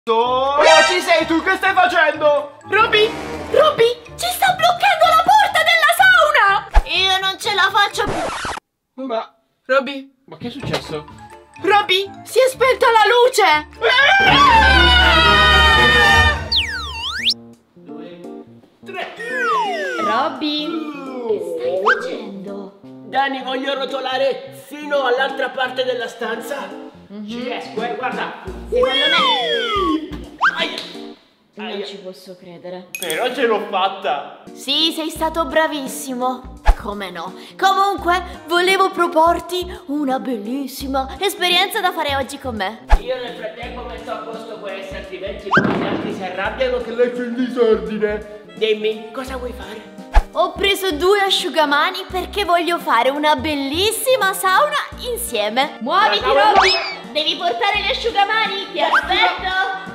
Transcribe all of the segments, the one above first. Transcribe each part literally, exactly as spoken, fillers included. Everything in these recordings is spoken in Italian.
Oh, ci sei tu? Che stai facendo? Robby, Robby, ci sta bloccando la porta della sauna! Io non ce la faccio più. Ma, Robby, ma che è successo? Robby, si è spenta la luce! Due, tre. Robby, che stai facendo? Dani, voglio rotolare fino all'altra parte della stanza. Mm-hmm. Ci riesco, eh, guarda. Secondo me... Aia. Non Aia. ci posso credere. Però ce l'ho fatta. Sì, sei stato bravissimo. Come no? Comunque, volevo proporti una bellissima esperienza da fare oggi con me. Io nel frattempo metto a posto questo, altrimenti gli altri si arrabbiano che lei c'è in disordine. Dimmi, cosa vuoi fare? Ho preso due asciugamani perché voglio fare una bellissima sauna insieme. Muoviti, Robby! Devi portare gli asciugamani, ti aspetto!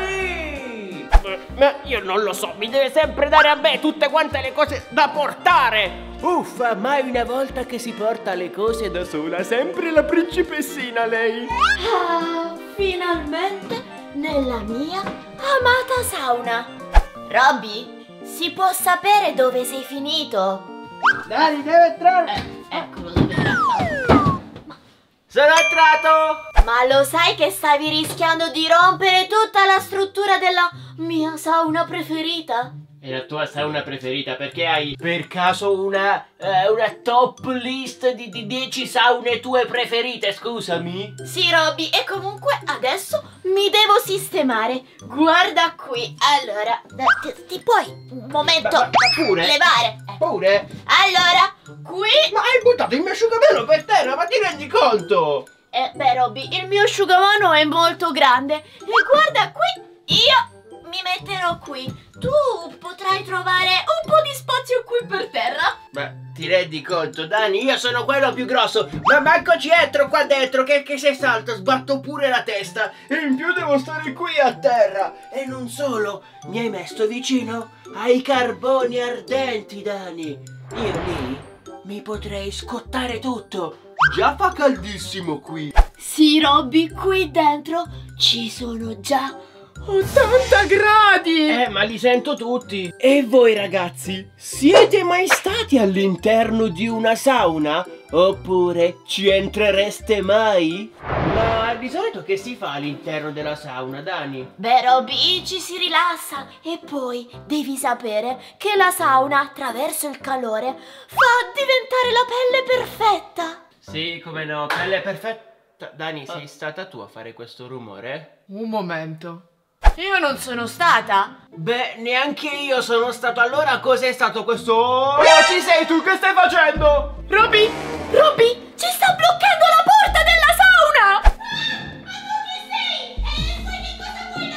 Dani! Ma io non lo so, mi deve sempre dare a me tutte quante le cose da portare! Uffa, mai una volta che si porta le cose da sola, sempre la principessina lei! Ah, finalmente nella mia amata sauna! Robby? Si può sapere dove sei finito? Dani, deve entrare! Eh, eccolo dove era. Sono entrato! Ma lo sai che stavi rischiando di rompere tutta la struttura della mia sauna preferita? È la tua sauna preferita perché hai per caso una, eh, una top list di, di dieci saune tue preferite, scusami? Sì, Robby, e comunque adesso mi devo sistemare. Guarda qui. Allora, ti, ti puoi un momento ma, ma pure? levare? Eh. Pure? Allora, qui... Ma hai buttato il mio asciugamano per terra, ma ti rendi conto? Eh, beh, Robby, il mio asciugamano è molto grande. E guarda qui, io mi metterò qui. Tu potrai trovare un po' di spazio qui per terra. Ma ti rendi conto, Dani? Io sono quello più grosso. Ma mancoci entro qua dentro, che, che se salto sbatto pure la testa. E in più devo stare qui a terra. E non solo, mi hai messo vicino ai carboni ardenti, Dani. Io lì mi potrei scottare tutto. Già fa caldissimo qui. Sì, Robby, qui dentro ci sono già ottanta gradi! Eh, ma li sento tutti. E voi ragazzi, siete mai stati all'interno di una sauna? Oppure ci entrereste mai? Ma di solito che si fa all'interno della sauna, Dani? Beh, Robby, ci si rilassa. E poi devi sapere che la sauna, attraverso il calore, fa diventare la pelle perfetta. Sì, come no, pelle perfetta. Dani, sei stata tu a fare questo rumore? Un momento. Io non sono stata. Beh, neanche io sono stato. Allora cos'è stato questo? Oh, ci sei tu? Che stai facendo? Robby, Robby, ci sta bloccando la porta della sauna. Ah, ma tu chi sei? E poi che cosa vuoi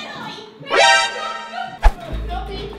da noi? Robby.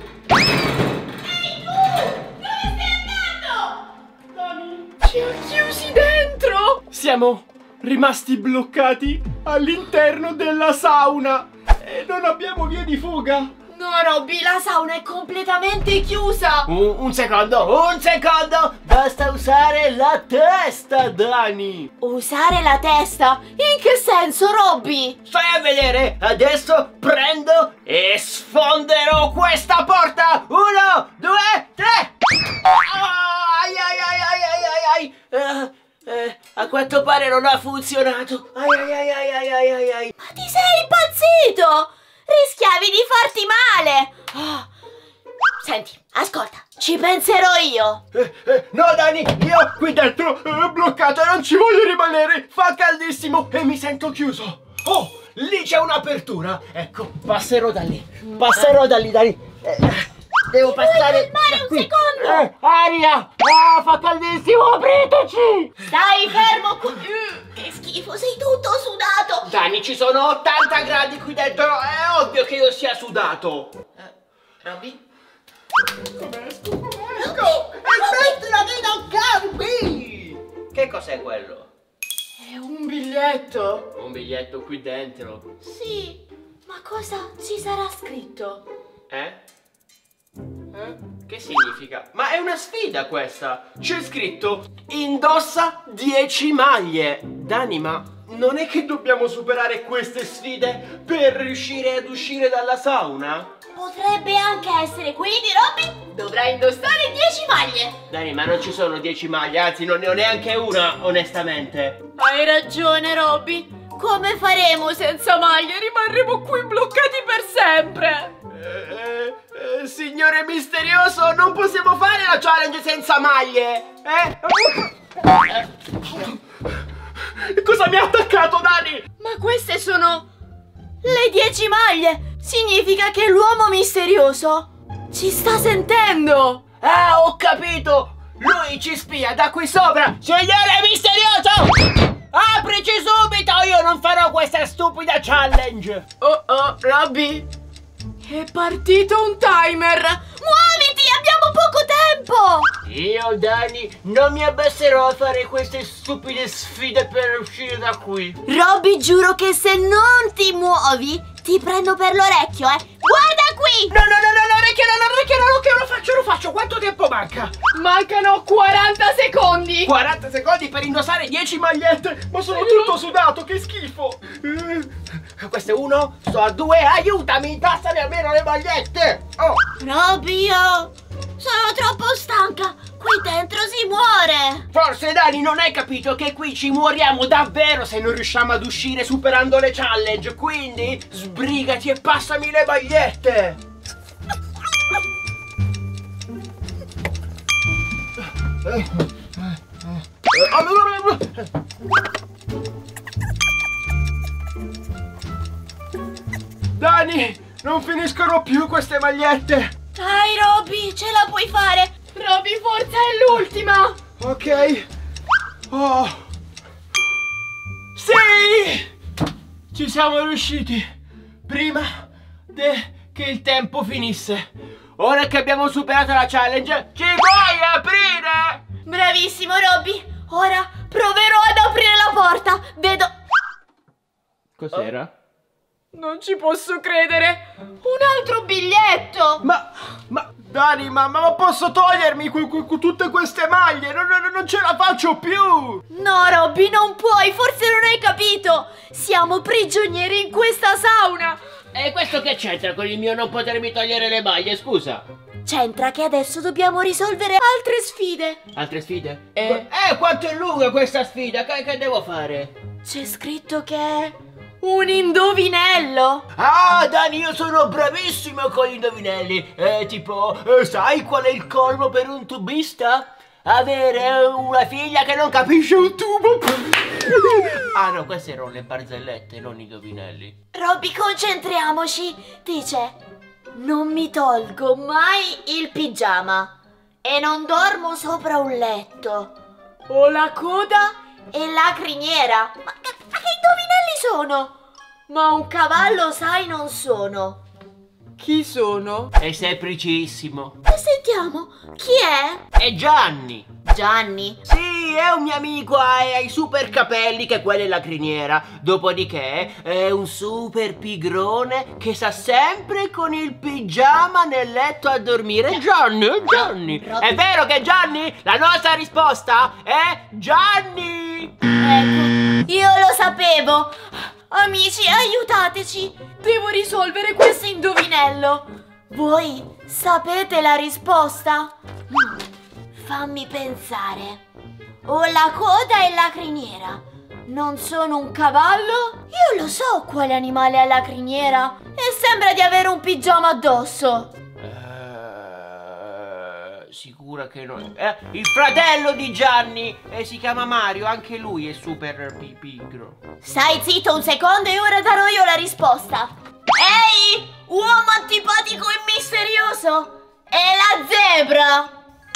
Ehi tu, dove stai andando? Dani, Ci ha chiusi dentro. siamo rimasti bloccati all'interno della sauna e non abbiamo via di fuga. No, Robby, la sauna è completamente chiusa. Un, un secondo, un secondo. Basta usare la testa, Dani. Usare la testa? In che senso, Robby? Stai a vedere. Adesso prendo e sfonderò questa porta. Uno, due, tre. Ah, ai ai ai ai ai ai ai. Ah, eh, a quanto pare non ha funzionato. Ai ai ai ai ai ai ai ai. Ma ti sei impazzito? Rischiavi di farti male. Oh. Senti, ascolta, ci penserò io. Eh, eh, no Dani, io qui dentro eh, bloccato e non ci voglio rimanere. Fa caldissimo e mi sento chiuso. Oh, lì c'è un'apertura. Ecco, passerò da lì. Passerò da lì, Dani. Eh, devo passare Puoi fermare un secondo? Eh, aria! Ah, fa caldissimo, apriteci! Stai fermo qui. Mm, che schifo, sei tutto sudato. Dani, ci sono ottanta gradi qui dentro. È ovvio che io sia sudato. Eh, Robby? Come esco? Come esco? E smettila di toccarmi! Che cos'è quello? È un biglietto. Un biglietto qui dentro. Sì, ma cosa ci sarà scritto? Eh? Eh? Che significa? Ma è una sfida questa! C'è scritto indossa dieci maglie! Dani, ma non è che dobbiamo superare queste sfide per riuscire ad uscire dalla sauna? Potrebbe anche essere, quindi Robby dovrai indossare dieci maglie. Dani, ma non ci sono dieci maglie, anzi non ne ho neanche una, onestamente. Hai ragione, Robby. Come faremo senza maglie? Rimarremo qui bloccati per sempre. Eh, eh, eh, signore misterioso, non possiamo fare la challenge senza maglie, eh? eh. Cosa mi ha attaccato, Dani? Ma queste sono le dieci maglie. Significa che l'uomo misterioso ci sta sentendo. Ah, ho capito. Lui ci spia da qui sopra. Signore misterioso, aprici subito, io non farò questa stupida challenge. Oh oh, Robby, è partito un timer. Muoviti, abbiamo poco tempo. Io, Dani, non mi abbasserò a fare queste stupide sfide per uscire da qui. Robby, giuro che se non ti muovi ti prendo per l'orecchio, eh. Guarda qui. No, no, no, no, l'orecchio, no, l'orecchio, no, l'orecchio, lo faccio, lo faccio. Quanto tempo manca? Mancano quaranta secondi. quaranta secondi per indossare dieci magliette. Ma sono tutto sudato, che schifo. Eh, questo è uno, sto a due, aiutami, indossami almeno le magliette. Oh. Robby, io sono troppo stanca. Qui dentro si muore. Forse, Dani, non hai capito che qui ci muoriamo davvero se non riusciamo ad uscire superando le challenge. Quindi sbrigati e passami le magliette. Dani, non finiscono più queste magliette. Dai, Robby, ce la puoi fare. Robby, forza, è l'ultima. Ok. Oh. Sì! Ci siamo riusciti. Prima che il tempo finisse. Ora che abbiamo superato la challenge, ci vuoi aprire? Bravissimo, Robby. Ora proverò ad aprire la porta. Vedo... Cos'era? Non ci posso credere. Un altro biglietto. Ma... ma... Dani, ma, ma posso togliermi que, que, que, tutte queste maglie? Non, non, non ce la faccio più! No, Robby, non puoi, forse non hai capito! Siamo prigionieri in questa sauna! E questo che c'entra con il mio non potermi togliere le maglie, scusa? C'entra che adesso dobbiamo risolvere altre sfide! Altre sfide? Eh, eh quanto è lunga questa sfida? Che, che devo fare? C'è scritto che è un indovinello! Ah, Dani, io sono bravissimo con gli indovinelli. Eh, tipo, eh, sai qual è il colmo per un tubista? Avere una figlia che non capisce un tubo. Ah no, queste erano le barzellette, non i indovinelli. Robby, concentriamoci! Dice: non mi tolgo mai il pigiama e non dormo sopra un letto. ho la coda E la criniera. Ma che, ma che indovinelli sono? Ma un cavallo, sai, non sono. Chi sono? È semplicissimo. E sentiamo, chi è? È Gianni. Gianni. Sì, è un mio amico, ha, ha i super capelli che quella è la criniera. Dopodiché è un super pigrone che sta sempre con il pigiama nel letto a dormire. Gianni, è Gianni. È vero che è Gianni? La nostra risposta è Gianni. Ecco, io lo sapevo. Amici, aiutateci. Devo risolvere questo indovinello. Voi sapete la risposta? Fammi pensare. Ho la coda e la criniera. Non sono un cavallo? Io lo so quale animale ha la criniera. E sembra di avere un pigiama addosso. Uh, sicura che non è. Eh, il fratello di Gianni. E si chiama Mario. Anche lui è super pi pigro. Stai zitto un secondo e ora darò io la risposta. Ehi, uomo antipatico e misterioso. È la zebra.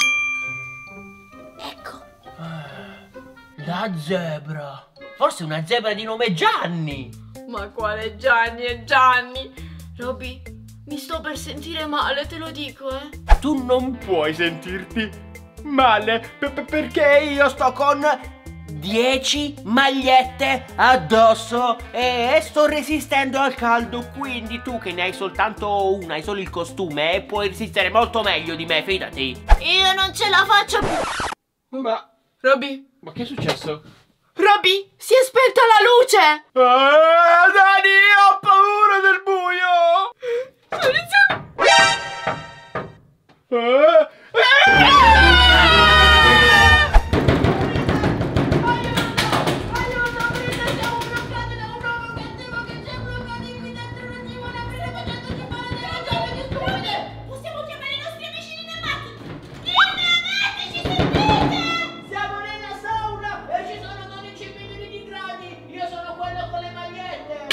Ecco. La zebra. Forse una zebra di nome Gianni. Ma quale Gianni è Gianni? Robby, mi sto per sentire male, te lo dico, eh. Tu non puoi sentirti male perché io sto con dieci magliette addosso e sto resistendo al caldo. Quindi tu che ne hai soltanto una, hai solo il costume, puoi resistere molto meglio di me, fidati. Io non ce la faccio più. Ma... Robby, ma che è successo? Robby, si è spenta la luce! Ah, Dani, ho paura del buio! Sto iniziando... Ah, Possiamo chiamare i nostri amici di Nemati! Nemati, ci sentite? Siamo nella sauna e ci sono dodici milioni di gradi! Io sono quello con le magliette!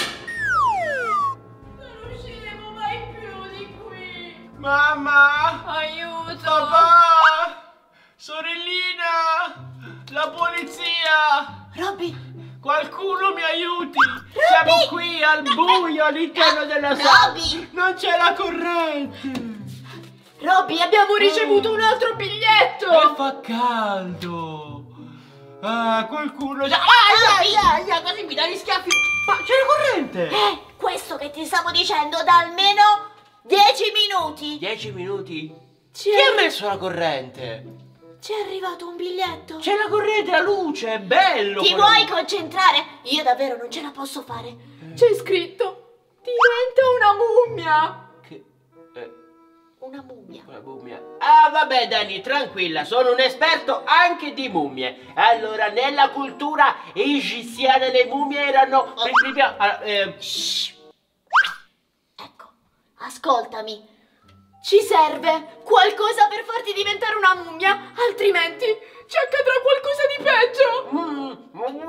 Non usciremo mai più di qui! Mamma! Aiuto! Papà! Sorellina! La polizia! Robby! Qualcuno mi aiuti! Siamo qui al buio all'interno della Robby! sauna! Non c'è la corrente! Robby, abbiamo ricevuto un altro biglietto! E fa caldo! Ah, qualcuno... già- Robby! Ai, ai, ai, così mi dai gli schiaffi! Ma c'è la corrente! Eh, questo che ti stavo dicendo da almeno dieci minuti! Dieci minuti? Ci Chi è, ha messo la corrente? Ci è arrivato un biglietto! C'è la corrente, la luce, è bello! Ti quello- vuoi concentrare? Io davvero non ce la posso fare! c'è scritto: diventa una mummia! Che... eh, Una mummia! una mummia. Ah, vabbè, Dani, tranquilla, sono un esperto anche di mummie. Allora, nella cultura egiziana le mummie erano... Ah, eh, Shh. Ecco, ascoltami. Ci serve qualcosa per farti diventare una mummia, altrimenti Ci accadrà qualcosa di peggio!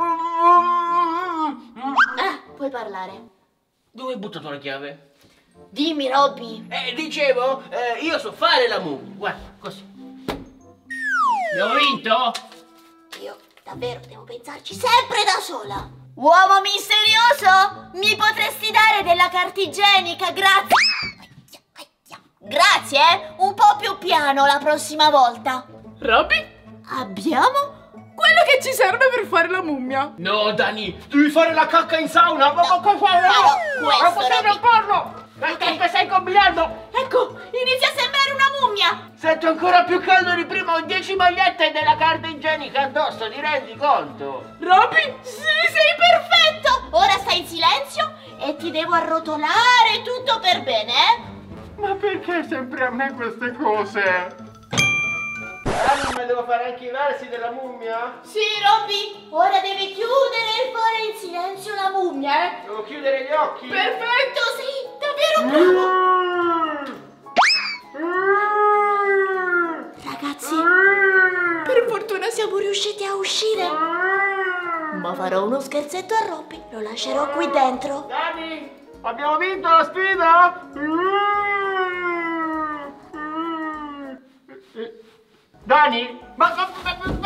Ah, puoi parlare. Dove hai buttato la chiave? Dimmi, Robby. Eh, dicevo, eh, io so fare la mummia. Guarda, così. Abbiamo vinto? Io davvero devo pensarci sempre da sola. Uomo misterioso, mi potresti dare della carta igienica, grazie. Grazie, eh? Un po' più piano la prossima volta. Robby, Abbiamo? quello che ci serve per fare la mummia! No, Dani, devi fare la cacca in sauna. Ma No, cosa fai? farò No, questo, non possiamo Robby. farlo. Ma che stai combinando? Ecco, inizia a sembrare una mummia. Sento ancora più caldo di prima. Ho dieci magliette e della carta igienica addosso, ti rendi conto? Robby, Sì, sei perfetto. Ora stai in silenzio e ti devo arrotolare tutto per bene, eh? Ma perché sempre a me queste cose? Ah, ma devo fare anche i versi della mummia? Sì, Robby, ora devi chiudere e fare in silenzio la mummia, eh? Devo chiudere gli occhi? Perfetto, sì, davvero bravo. Ragazzi, per fortuna siamo riusciti a uscire. Ma farò uno scherzetto a Robby, lo lascerò qui dentro. Dani, abbiamo vinto la sfida? Dani? Ma... ma- ma-